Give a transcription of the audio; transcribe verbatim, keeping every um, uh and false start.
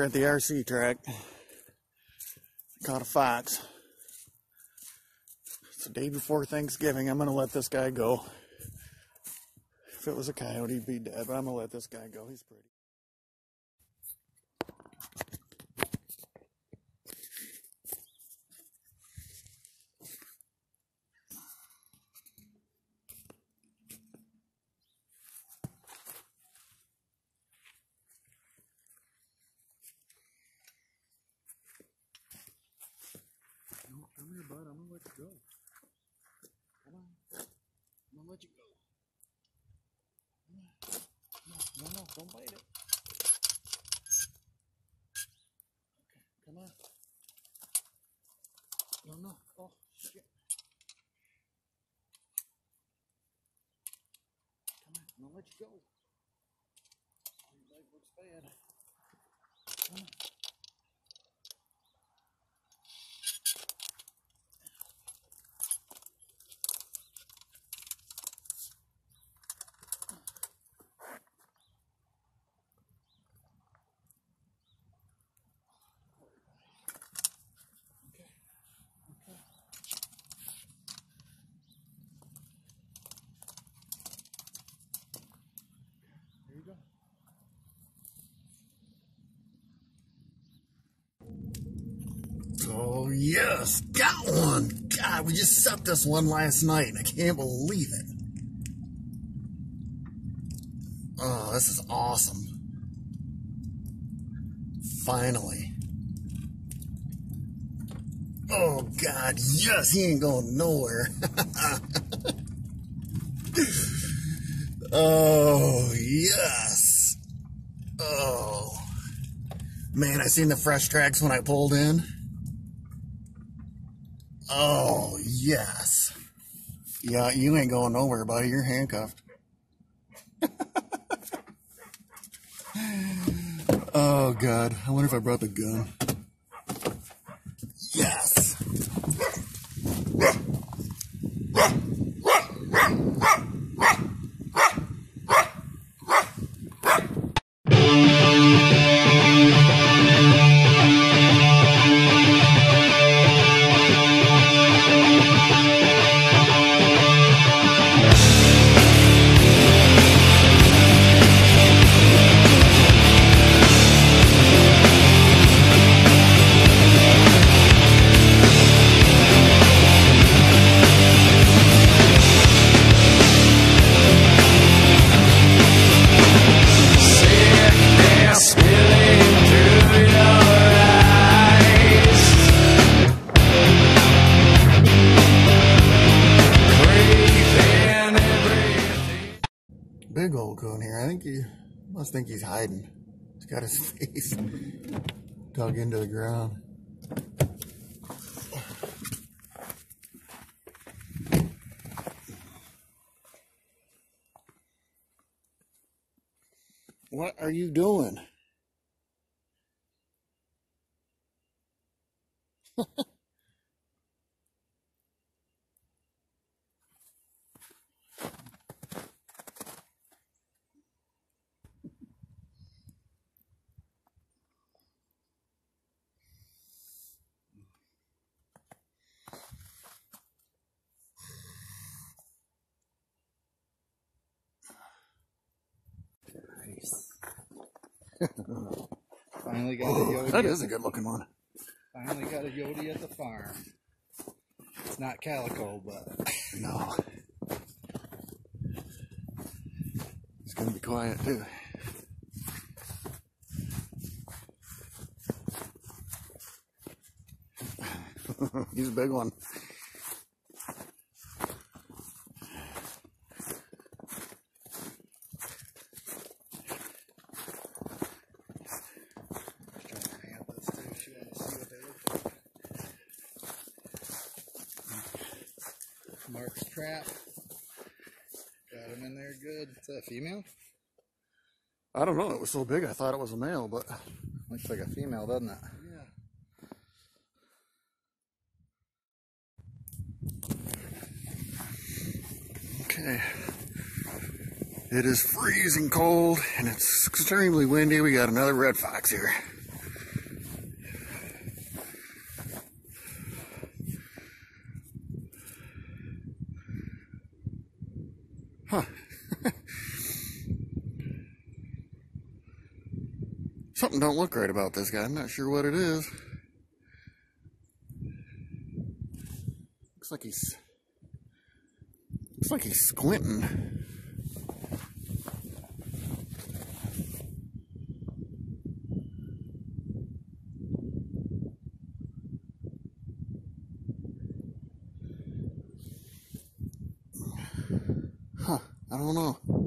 here at the R C track. Caught a fox. It's the day before Thanksgiving. I'm going to let this guy go. If it was a coyote, he'd be dead, but I'm going to let this guy go. He's pretty. No, come here, bud. I'm going to let you go. Come on. I'm going to let you go. No, no, don't bite it. Okay, come on. No, no. Oh, shit. Come on, I'm gonna let you go. Your leg looks bad. Come on. There you go. Oh, yes, got one. God, we just set this one last night. I can't believe it. Oh, this is awesome. Finally. Oh, God, yes, he ain't going nowhere. Oh, yes. Oh. Man, I seen the fresh tracks when I pulled in. Oh, yes. Yeah, you ain't going nowhere, buddy. You're handcuffed. Oh, God. I wonder if I brought the gun. Yes. Big old coon here. I think he must think he's hiding. He's got his face dug into the ground. What are you doing? Finally got a Yodi. That is a good looking one. Finally got a Yodi at the farm. It's not calico, but no. He's gonna be quiet too. He's a big one. Mark's trap. Got him in there good. Is that a female? I don't know. It was so big I thought it was a male, but looks like a female, doesn't it? Yeah. Okay. It is freezing cold and it's extremely windy. We got another red fox here. Huh. Something don't look right about this guy. I'm not sure what it is. Looks like he's looks like he's squinting. Huh, I don't know.